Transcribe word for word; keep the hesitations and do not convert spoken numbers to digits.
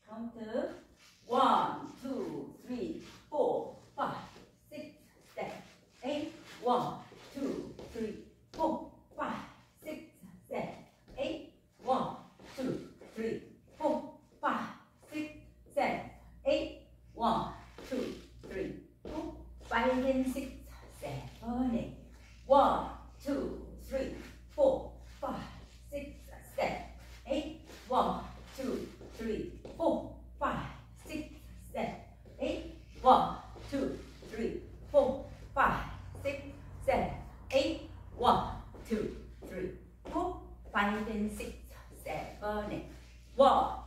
카운트. 원, 투, 쓰리, 포, 파이브, 식스, 세븐, 에잇. 원, 투, 쓰리, 포, 파이브, 식스, 세븐, 에잇. 원, 투, 쓰리, 포, 파이브, 식스, 세븐, 에잇. 원, 투, 쓰리, 포, 파이브, and six, seven, eight. 원, 투, 쓰리, 포, 파이브, 식스, 세븐, 에잇. 원, 투, 쓰리, 포, 파이브, 식스, 세븐, 에잇. 원, 투, 쓰리, 포, 파이브, 식스, 세븐, 에잇. 원, 투, 쓰리, 포, 파이브, and six, seven, eight. 원,